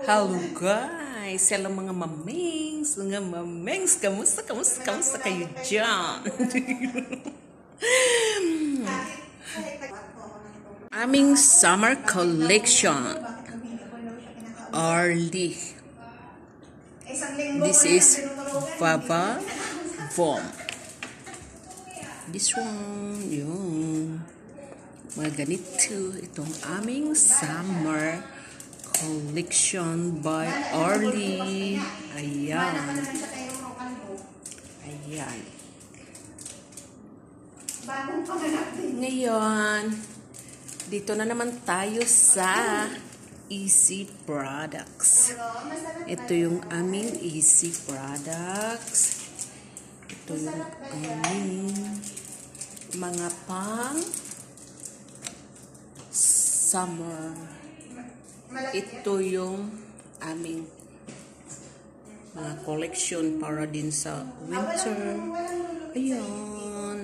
Halo guys, hello mga mamings, kamusta kayo dyan? Aming summer collection, Arlie. This is Vava Vom. This one, yung mga ganito, itong aming summer collection by Arlie. Ayan. Ayan. Ngayon, dito na naman tayo sa Easy Products. Ito yung aming Easy Products. Ito yung aming mga pang summer. Ito yung aming mga collection para din sa winter. Ayan.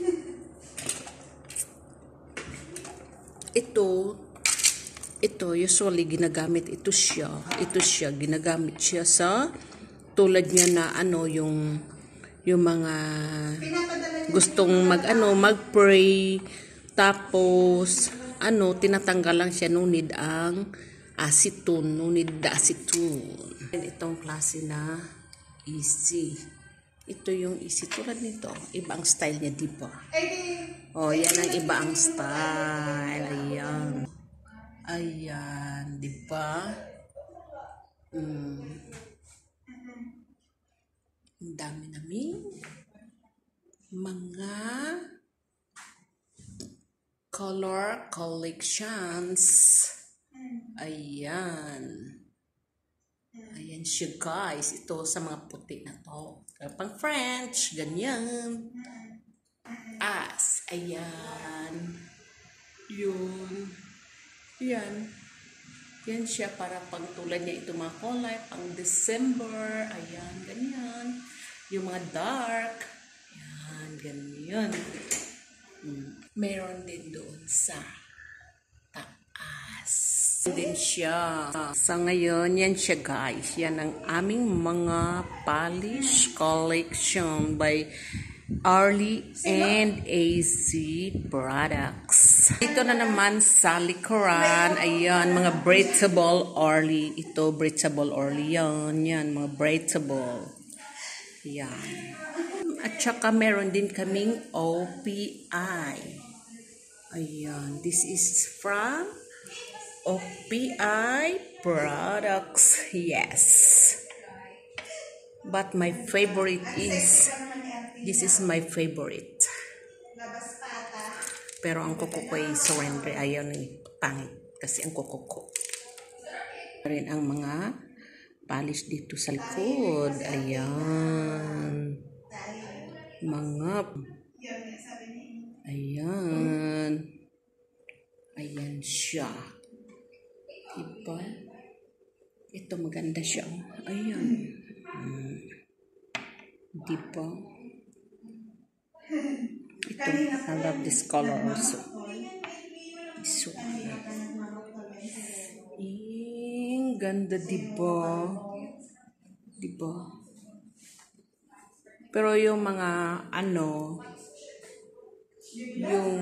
Ito usually ginagamit ginagamit siya sa tulad niya na yung mga gustong mag-pray, tapos tinatanggal lang siya, nunid ang acetone, Itong klase na Easy. Ito yung Easy, tulad nito. Iba ang style niya, di ba? Oh, yan ang iba ang style. Ayan. Ayan, di ba? Ang dami namin mga color collections. Ayan. Ayan siya guys. Ito sa mga puti na to. Pang French. Ganyan. Ayan. Yun. Yan. Yan siya para pang tulad niya ito mga kulay. Pang December. Ayan. Ganyan. Yung mga dark. Ayan. Ganyan. Meron din doon sa taas. Din siya. Sa ngayon, yan siya guys. Yan ang aming mga polish collection by Arlie and Easy Products. Ito na naman sa likuran. Ayan, mga breathable Arlie. Ito, breathable Arlie. Yan, mga breathable. Yan. At saka meron din kaming OPI. Ayan. This is from OPI products. Yes. But my favorite is, this is my favorite. Pero ang kuko ko ay surrender. Ayaw na pangit. Kasi ang kuko ko. Rin ang mga polish dito sa likod. Ayan. Ayan siya. Diba? Ito maganda siya. Ayan. Diba? Ito, I love this color also. This one. Ganda, diba? Diba? Pero yung mga yung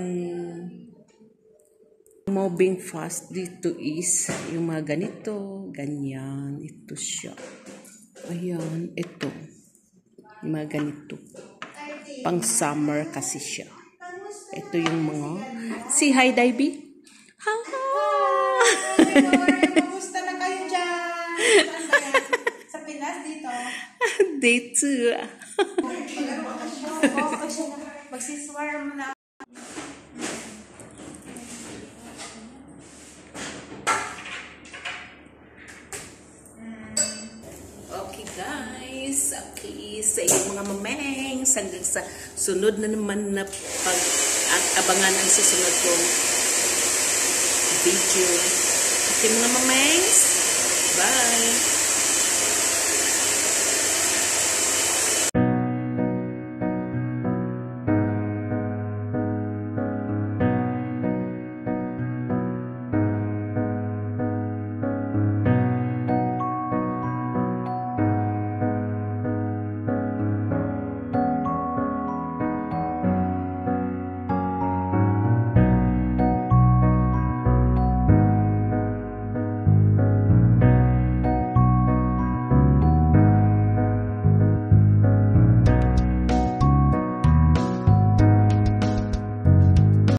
moving fast dito is yung mga ganito, ganyan. Ito siya. Ayan, ito. Yung mga ganito. Pang summer kasi siya. Ito yung mga, say hi, Davey. Hi! Kamusta na kayo dyan? Sa Pinas dito? Dito. Magsiswear mo na. Okay guys. Okay. Sa inyong mga mameng. Hanggang sa sunod na naman na abangan ang susunod kong video. Okay mga mameng.